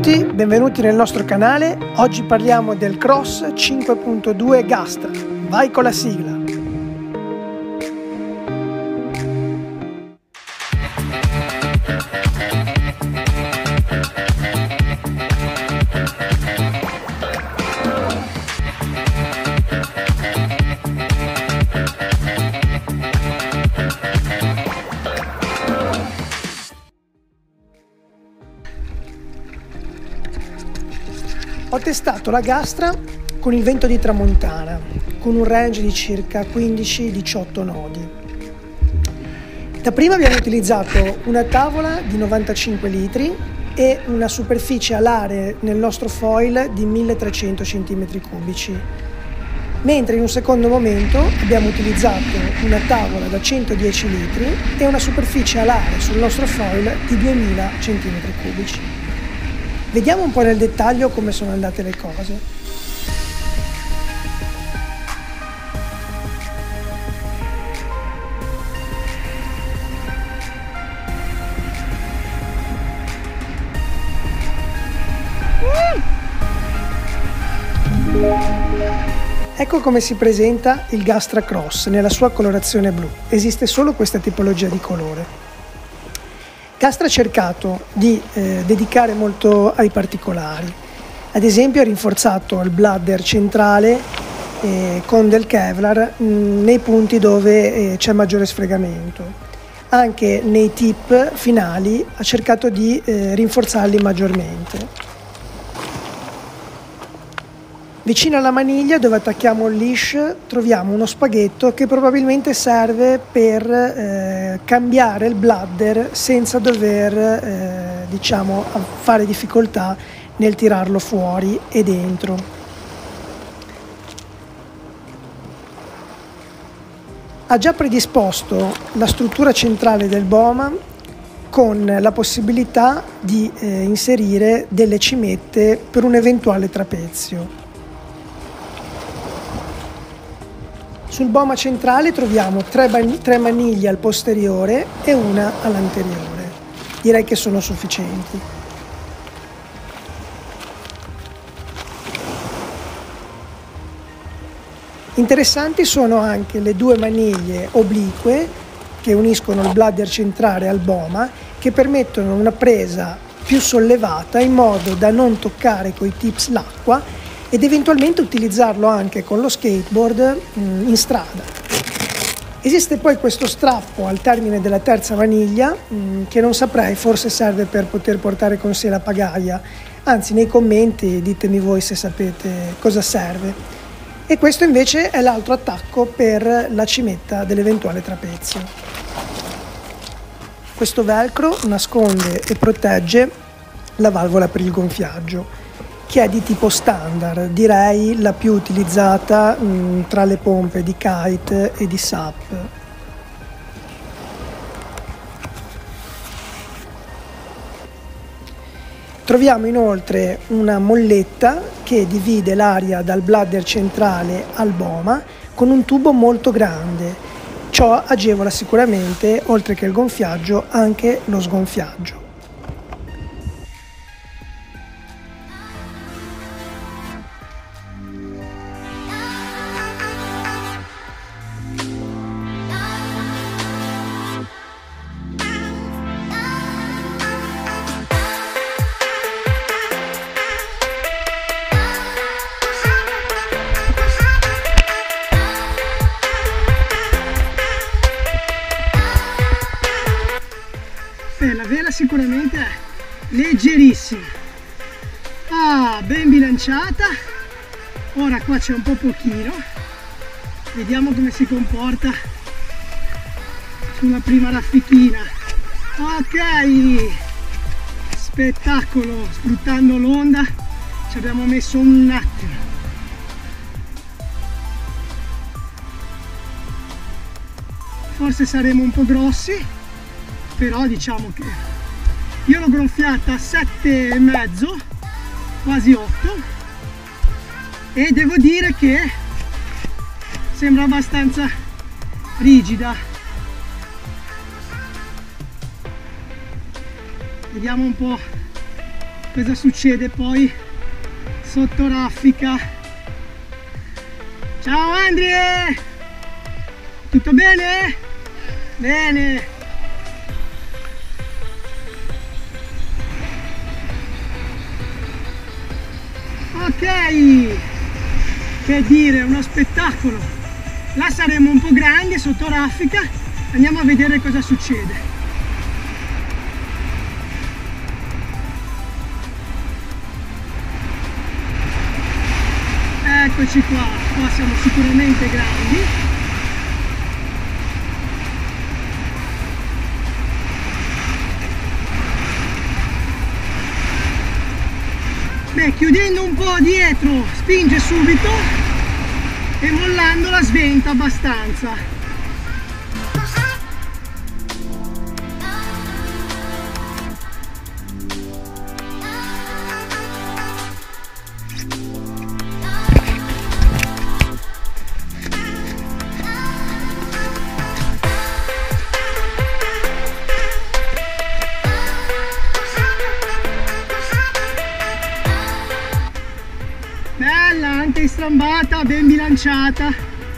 tutti, benvenuti nel nostro canale. Oggi parliamo del Cross 5.2 Gastra. Vai con la sigla! Ho testato la Gastra con il vento di tramontana, con un range di circa 15-18 nodi. Dapprima abbiamo utilizzato una tavola di 95 litri e una superficie alare nel nostro foil di 1300 cm3, mentre in un secondo momento abbiamo utilizzato una tavola da 110 litri e una superficie alare sul nostro foil di 2000 cm3. Vediamo un po' nel dettaglio come sono andate le cose. Ecco come si presenta il Gastra Cross nella sua colorazione blu. Esiste solo questa tipologia di colore. Gastra ha cercato di dedicare molto ai particolari. Ad esempio ha rinforzato il bladder centrale con del Kevlar nei punti dove c'è maggiore sfregamento. Anche nei tip finali ha cercato di rinforzarli maggiormente. Vicino alla maniglia dove attacchiamo il leash troviamo uno spaghetto che probabilmente serve per cambiare il bladder senza dover fare difficoltà nel tirarlo fuori e dentro. Ha già predisposto la struttura centrale del Boma con la possibilità di inserire delle cimette per un eventuale trapezio. Sul Boma centrale troviamo tre maniglie al posteriore e una all'anteriore. Direi che sono sufficienti. Interessanti sono anche le due maniglie oblique che uniscono il bladder centrale al Boma, che permettono una presa più sollevata in modo da non toccare coi tips l'acqua ed eventualmente utilizzarlo anche con lo skateboard in strada. Esiste poi questo strappo al termine della terza maniglia che non saprei, forse serve per poter portare con sé la pagaia, anzi nei commenti ditemi voi se sapete cosa serve. E questo invece è l'altro attacco per la cimetta dell'eventuale trapezio. Questo velcro nasconde e protegge la valvola per il gonfiaggio, che è di tipo standard, direi la più utilizzata tra le pompe di kite e di SUP. Troviamo inoltre una molletta che divide l'aria dal bladder centrale al Boma con un tubo molto grande. Ciò agevola sicuramente, oltre che il gonfiaggio, anche lo sgonfiaggio. La vela sicuramente è leggerissima, ben bilanciata. Ora qua c'è un po' pochino, vediamo come si comporta sulla prima raffichina. Ok, spettacolo, sfruttando l'onda ci abbiamo messo un attimo. Forse saremo un po' grossi, però diciamo che io l'ho gonfiata a 7,5, quasi 8, e devo dire che sembra abbastanza rigida. Vediamo un po' cosa succede poi sotto raffica. Ciao Andrea! Tutto bene? Bene! Ok! Che dire, uno spettacolo! Là saremo un po' grandi sotto raffica, andiamo a vedere cosa succede. Eccoci qua siamo sicuramente grandi. Beh, chiudendo un po' dietro spinge subito e mollandola sventa abbastanza. Bella, anche strambata, ben bilanciata.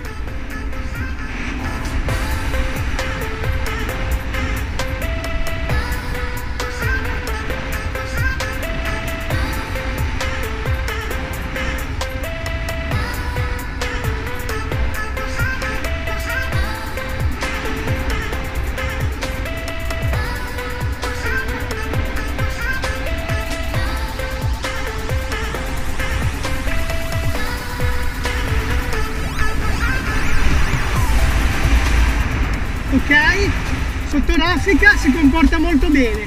Ok, sotto raffica si comporta molto bene.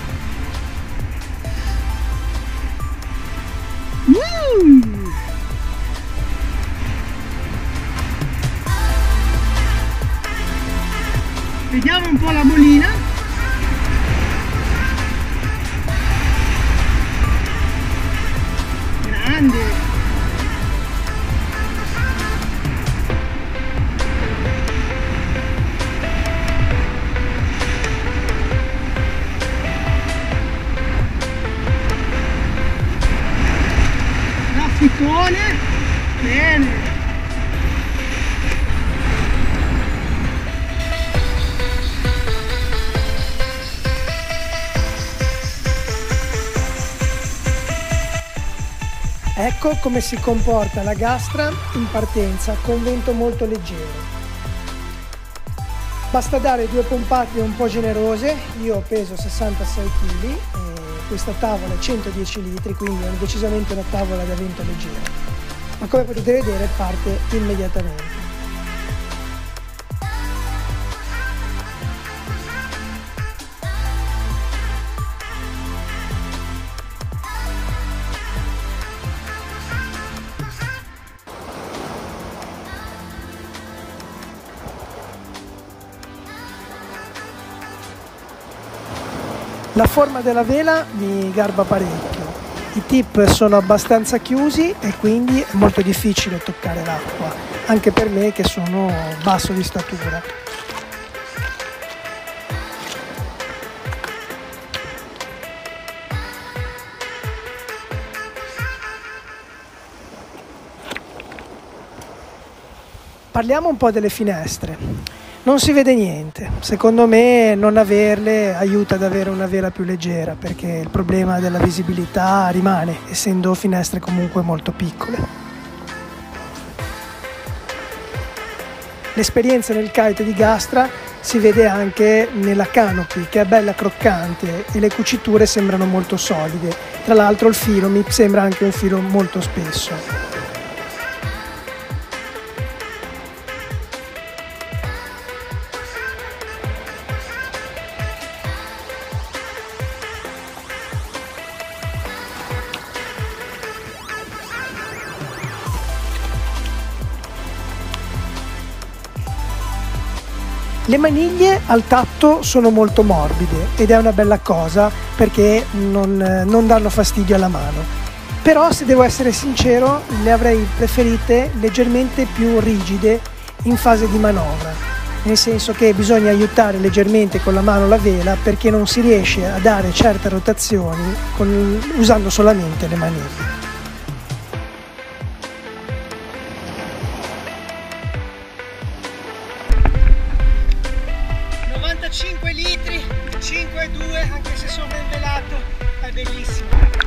Vediamo un po' la bolina. Grande. Bene. Ecco come si comporta la gastra in partenza con vento molto leggero. Basta dare due pompate un po' generose. Io peso 66 kg e questa tavola è 110 litri, quindi è decisamente una tavola da vento leggero. Ma come potete vedere parte immediatamente. La forma della vela mi garba parecchio. I tip sono abbastanza chiusi e quindi è molto difficile toccare l'acqua, anche per me che sono basso di statura. Parliamo un po' delle finestre. Non si vede niente, secondo me non averle aiuta ad avere una vela più leggera, perché il problema della visibilità rimane, essendo finestre comunque molto piccole. L'esperienza nel kite di Gastra si vede anche nella canopy, che è bella croccante e le cuciture sembrano molto solide. Tra l'altro il filo mi sembra anche un filo molto spesso. Le maniglie al tatto sono molto morbide ed è una bella cosa perché non danno fastidio alla mano. Però, se devo essere sincero, le avrei preferite leggermente più rigide in fase di manovra. nel senso che bisogna aiutare leggermente con la mano la vela perché non si riesce a dare certe rotazioni usando solamente le maniglie. 95 litri, 5,2, anche se sovrainvelato, è bellissimo.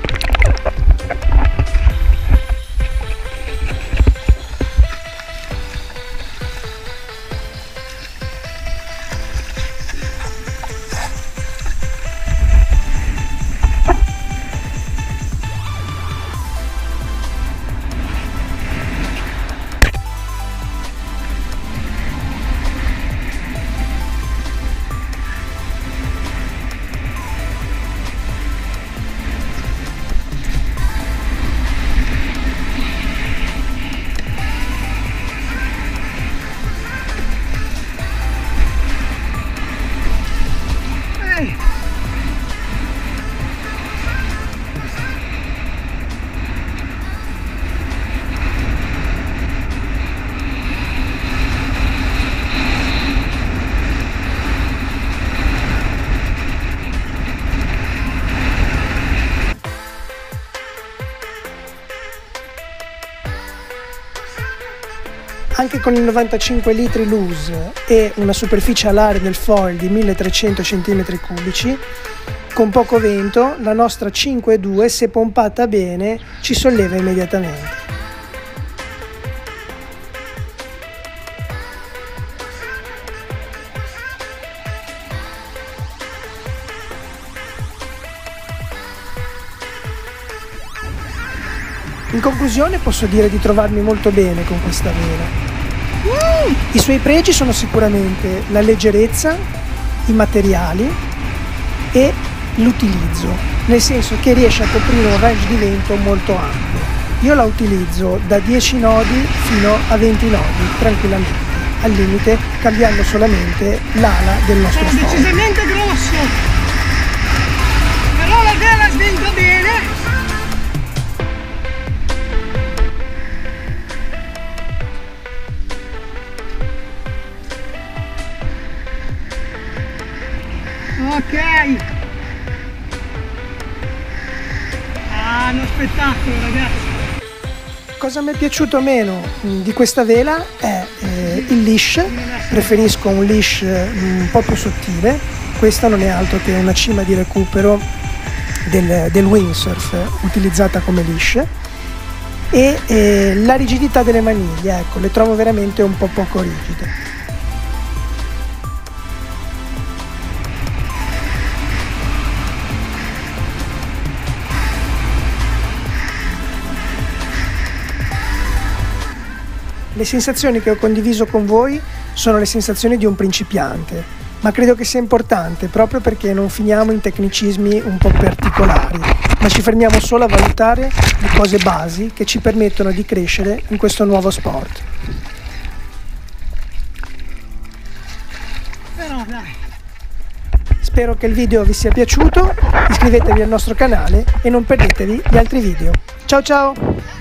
Anche con i 95 litri loose e una superficie alare del foil di 1300 cm3, con poco vento, la nostra 5.2, se pompata bene, ci solleva immediatamente. In conclusione posso dire di trovarmi molto bene con questa vela. I suoi pregi sono sicuramente la leggerezza, i materiali e l'utilizzo, nel senso che riesce a coprire un range di vento molto ampio. Io la utilizzo da 10 nodi fino a 20 nodi tranquillamente, al limite cambiando solamente l'ala del nostro Sono foil. decisamente grosso, però la vela sventa bene. Ok, uno spettacolo ragazzi. Cosa mi è piaciuto meno di questa vela è il leash. Preferisco un leash un po' più sottile. Questa non è altro che una cima di recupero del windsurf utilizzata come leash, e la rigidità delle maniglie, ecco, le trovo veramente un po' poco rigide. Le sensazioni che ho condiviso con voi sono le sensazioni di un principiante, ma credo che sia importante proprio perché non finiamo in tecnicismi un po' particolari, ma ci fermiamo solo a valutare le cose basi che ci permettono di crescere in questo nuovo sport. Però dai. Spero che il video vi sia piaciuto, iscrivetevi al nostro canale e non perdetevi gli altri video. Ciao ciao!